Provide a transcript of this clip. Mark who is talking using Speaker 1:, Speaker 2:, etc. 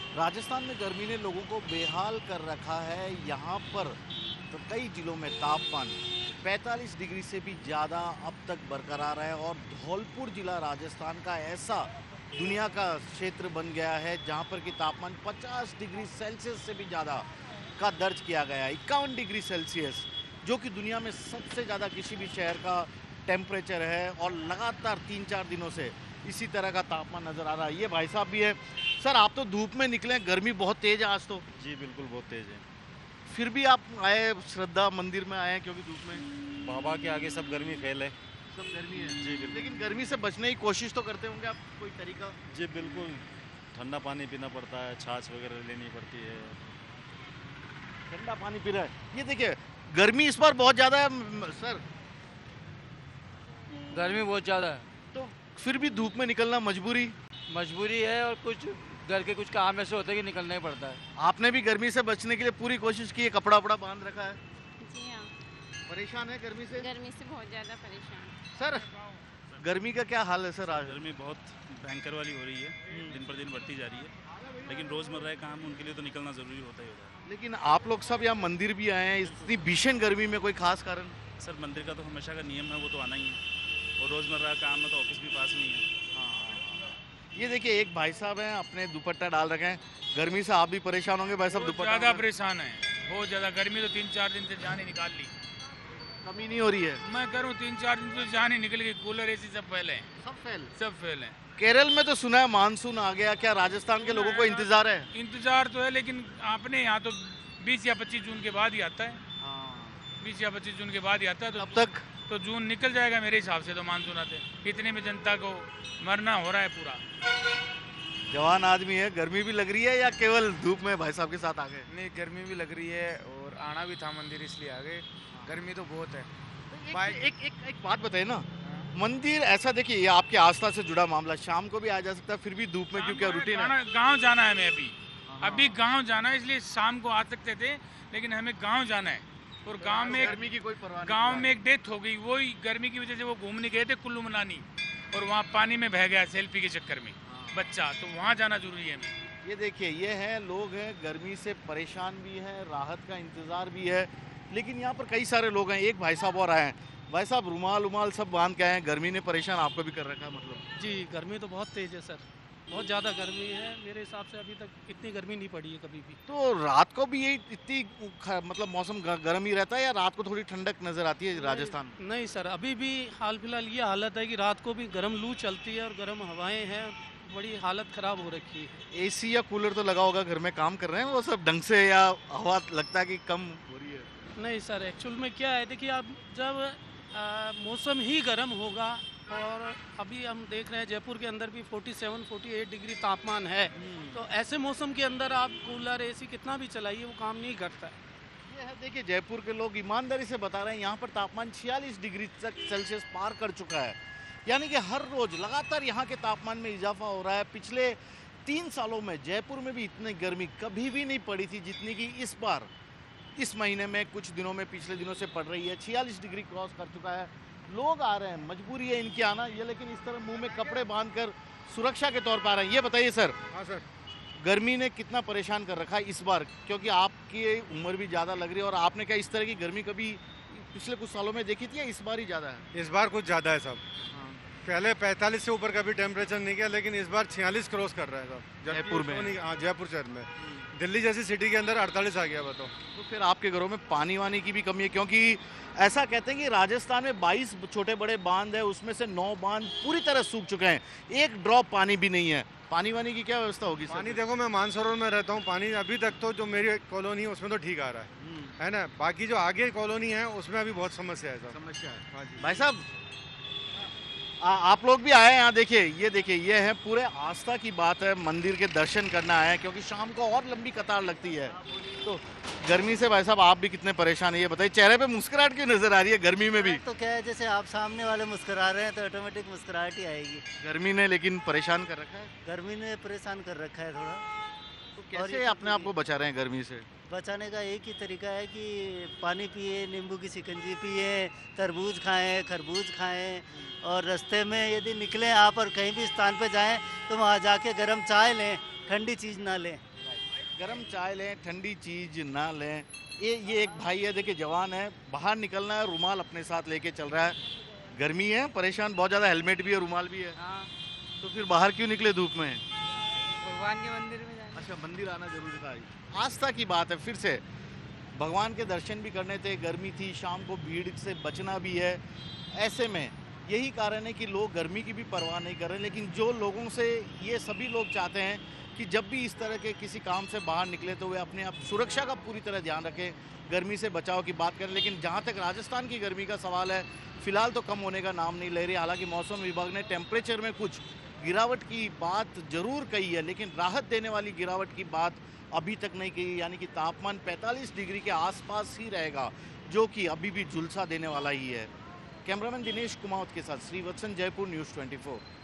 Speaker 1: राजस्थान में गर्मी ने लोगों को बेहाल कर रखा है। यहाँ पर तो कई जिलों में तापमान 45 डिग्री से भी ज़्यादा अब तक बरकरार है और धौलपुर जिला राजस्थान का ऐसा दुनिया का क्षेत्र बन गया है जहाँ पर कि तापमान 50 डिग्री सेल्सियस से भी ज़्यादा का दर्ज किया गया है। 51 डिग्री सेल्सियस जो कि दुनिया में सबसे ज़्यादा किसी भी शहर का टेम्परेचर है और लगातार 3-4 दिनों से इसी तरह का तापमान नजर आ रहा है। ये भाई साहब भी है। सर आप तो धूप में निकले, गर्मी बहुत तेज है आज तो।
Speaker 2: जी बिल्कुल, बहुत तेज है।
Speaker 1: फिर भी आप आए, श्रद्धा मंदिर में आए हैं क्योंकि धूप में
Speaker 2: बाबा के आगे सब गर्मी फैल है।
Speaker 1: सब गर्मी है
Speaker 2: जी बिल्कुल।
Speaker 1: लेकिन गर्मी से बचने की कोशिश तो करते होंगे आप, कोई तरीका?
Speaker 2: जी बिल्कुल, ठंडा पानी पीना पड़ता है, छाछ वगैरह लेनी पड़ती है।
Speaker 1: ठंडा पानी पी रहा है। ये देखिए गर्मी इस बार बहुत ज्यादा है सर।
Speaker 3: गर्मी बहुत ज़्यादा है
Speaker 1: तो फिर भी धूप में निकलना
Speaker 3: मजबूरी है और कुछ घर के कुछ काम ऐसे होते हैं कि निकलना ही पड़ता है।
Speaker 1: आपने भी गर्मी से बचने के लिए पूरी कोशिश की है, कपड़ा वपड़ा बांध रखा है?
Speaker 4: जी हाँ,
Speaker 1: परेशान है गर्मी से?
Speaker 4: गर्मी से बहुत ज़्यादा परेशान।
Speaker 1: सर गर्मी का क्या हाल है सर आज?
Speaker 5: गर्मी बहुत भयंकर वाली हो रही है, दिन पर दिन बढ़ती जा रही है, लेकिन रोज़मर्रा के काम उनके लिए तो निकलना ज़रूरी होता ही होता है।
Speaker 1: लेकिन आप लोग सब यहाँ मंदिर भी आए हैं इतनी भीषण गर्मी में, कोई खास कारण?
Speaker 5: सर मंदिर का तो हमेशा का नियम है, वो तो आना ही है, और रोज़मर्रा का काम है तो ऑफिस भी पास में ही है।
Speaker 1: ये देखिए एक भाई साहब हैं, अपने दुपट्टा डाल रखे हैं। गर्मी से आप भी परेशान होंगे भाई साहब? दुपट्टा
Speaker 6: ज़्यादा परेशान है, बहुत ज़्यादा गर्मी तो 3-4 दिन से जान ही निकाल ली।
Speaker 1: कमी नहीं हो रही है?
Speaker 6: मैं करूँ 3-4 दिन तो जान ही निकल गई, कूलर एसी सब फेल है। सब फेल है।
Speaker 1: केरल में तो सुना है मानसून आ गया, क्या राजस्थान के लोगों को इंतजार है?
Speaker 6: इंतजार तो है, लेकिन अपने यहाँ तो 20 या 25 जून के बाद ही आता है। 20 या 25 जून के बाद ही आता है। तो
Speaker 1: अब तक
Speaker 6: तो जून निकल जाएगा मेरे हिसाब से तो मानसून आते। इतने में जनता को मरना हो रहा है पूरा।
Speaker 1: जवान आदमी है, गर्मी भी लग रही है या केवल धूप में भाई साहब के साथ आ गए?
Speaker 7: नहीं, गर्मी भी लग रही है और आना भी था मंदिर इसलिए आ गए। गर्मी तो बहुत है।
Speaker 1: एक बात बताइए ना, मंदिर ऐसा देखिए ये आपकी आस्था से जुड़ा मामला, शाम को भी आ जा सकता है, फिर भी धूप में क्योंकि रूटीन है।
Speaker 6: गाँव जाना है, मैं अभी गाँव जाना है, इसलिए शाम को आ सकते थे, लेकिन हमें गाँव जाना है। और गांव में
Speaker 1: गर्मी की कोई परवाह नहीं।
Speaker 6: गांव में एक डेथ हो गई, वही गर्मी की वजह से वो घूमने गए थे कुल्लू मनाली, और वहाँ पानी में बह गया सेल्फी के चक्कर में बच्चा, तो वहाँ जाना जरूरी है हमें।
Speaker 1: ये देखिए ये हैं लोग हैं, गर्मी से परेशान भी हैं, राहत का इंतज़ार भी है, लेकिन यहाँ पर कई सारे लोग हैं। एक भाई साहब और आए हैं। भाई साहब रुमाल सब बांध के आए हैं, गर्मी ने परेशान आपको भी कर रखा है मतलब?
Speaker 8: जी गर्मी तो बहुत तेज़ है सर, बहुत ज़्यादा गर्मी है। मेरे हिसाब से अभी तक इतनी गर्मी नहीं पड़ी है कभी भी।
Speaker 1: तो रात को भी यही इतनी मतलब मौसम गर्म ही रहता है या रात को थोड़ी ठंडक नजर आती है राजस्थान?
Speaker 8: नहीं सर, अभी भी हाल फिलहाल ये हालत है कि रात को भी गर्म लू चलती है और गर्म हवाएं हैं, बड़ी हालत ख़राब हो रखी है।
Speaker 1: एसी या कूलर तो लगा होगा, घर में काम कर रहे हैं वो सब ढंग से, या हवा लगता है कि कम हो रही है?
Speaker 8: नहीं सर, एक्चुअल में क्या है, देखिए आप जब मौसम ही गर्म होगा, और अभी हम देख रहे हैं जयपुर के अंदर भी 47-48 डिग्री तापमान है, तो ऐसे मौसम के अंदर आप कूलर एसी कितना भी चलाइए वो काम नहीं करता है।
Speaker 1: ये है देखिए जयपुर के लोग ईमानदारी से बता रहे हैं, यहाँ पर तापमान 46 डिग्री तक सेल्सियस पार कर चुका है, यानी कि हर रोज लगातार यहाँ के तापमान में इजाफा हो रहा है। पिछले 3 सालों में जयपुर में भी इतनी गर्मी कभी भी नहीं पड़ी थी जितनी कि इस बार इस महीने में कुछ दिनों में, पिछले दिनों से पड़ रही है। 46 डिग्री क्रॉस कर चुका है। लोग आ रहे हैं, मजबूरी है इनकी आना ये, लेकिन इस तरह मुंह में कपड़े बांधकर सुरक्षा के तौर पर आ रहे हैं। ये बताइए सर।
Speaker 7: हाँ सर।
Speaker 1: गर्मी ने कितना परेशान कर रखा है इस बार, क्योंकि आपकी उम्र भी ज़्यादा लग रही है, और आपने क्या इस तरह की गर्मी कभी पिछले कुछ सालों में देखी थी या इस बार ही ज़्यादा है?
Speaker 7: इस बार कुछ ज़्यादा है सब। पहले 45 से ऊपर कभी टेम्परेचर नहीं गया, लेकिन इस बार 46 क्रॉस कर रहा है सब
Speaker 1: जयपुर में।
Speaker 7: हाँ, जयपुर शहर में। दिल्ली जैसी सिटी के अंदर 48 आ गया बताओ।
Speaker 1: तो फिर आपके घरों में पानी वानी की भी कमी है, क्योंकि ऐसा कहते हैं कि राजस्थान में 22 छोटे बड़े बांध है, उसमें से 9 बांध पूरी तरह सूख चुके हैं, एक ड्रॉप पानी भी नहीं है। पानी वानी की क्या व्यवस्था होगी?
Speaker 7: पानी देखो, मैं मानसरोवर में रहता हूँ, पानी अभी तक तो जो मेरी कॉलोनी है उसमें तो ठीक आ रहा है ना। बाकी जो आगे कॉलोनी है उसमें अभी बहुत समस्या है।
Speaker 1: समस्या है।
Speaker 7: हाँ जी
Speaker 1: भाई साहब आप लोग भी आए हैं यहाँ, देखिए ये है पूरे आस्था की बात है, मंदिर के दर्शन करना आए हैं, क्योंकि शाम को और लंबी कतार लगती है। तो गर्मी से भाई साहब आप भी कितने परेशान है ये बताइए, चेहरे पे मुस्कुराहट क्यों नजर आ रही है गर्मी में भी?
Speaker 9: तो क्या है, जैसे आप सामने वाले मुस्कुरा रहे हैं तो ऑटोमेटिक मुस्कुराहट ही आएगी।
Speaker 1: गर्मी ने लेकिन परेशान कर रखा है।
Speaker 9: गर्मी ने परेशान कर रखा है थोड़ा।
Speaker 1: तो कैसे अपने आप को बचा रहे हैं गर्मी से?
Speaker 9: बचाने का एक ही तरीका है कि पानी पिए, नींबू की शिकंजी पिए, तरबूज खाएं, खरबूज खाएं, और रास्ते में यदि निकलें आप और कहीं भी स्थान पे जाएं तो वहाँ जाके गर्म चाय लें, ठंडी चीज़ ना लें।
Speaker 1: गर्म चाय लें, ठंडी चीज ना लें। ये एक भाई है, देखिए जवान है, बाहर निकलना है, रुमाल अपने साथ लेके चल रहा है। गर्मी है, परेशान बहुत ज़्यादा, हेलमेट भी है, रुमाल भी है।
Speaker 3: हाँ,
Speaker 1: तो फिर बाहर क्यों निकले धूप में?
Speaker 3: भगवान के मंदिर में जाना।
Speaker 1: अच्छा, मंदिर आना जरूरी था। आस्था की बात है, फिर से भगवान के दर्शन भी करने थे, गर्मी थी, शाम को भीड़ से बचना भी है। ऐसे में यही कारण है कि लोग गर्मी की भी परवाह नहीं कर रहे, लेकिन जो लोगों से ये सभी लोग चाहते हैं कि जब भी इस तरह के किसी काम से बाहर निकले तो वे अपने आप सुरक्षा का पूरी तरह ध्यान रखें, गर्मी से बचाव की बात करें। लेकिन जहाँ तक राजस्थान की गर्मी का सवाल है, फिलहाल तो कम होने का नाम नहीं ले रही। हालांकि मौसम विभाग ने टेम्परेचर में कुछ गिरावट की बात जरूर कही है, लेकिन राहत देने वाली गिरावट की बात अभी तक नहीं कही। यानी कि तापमान 45 डिग्री के आसपास ही रहेगा, जो कि अभी भी झुलसा देने वाला ही है। कैमरामैन दिनेश कुमावत के साथ श्रीवत्सन, जयपुर, न्यूज़ 24।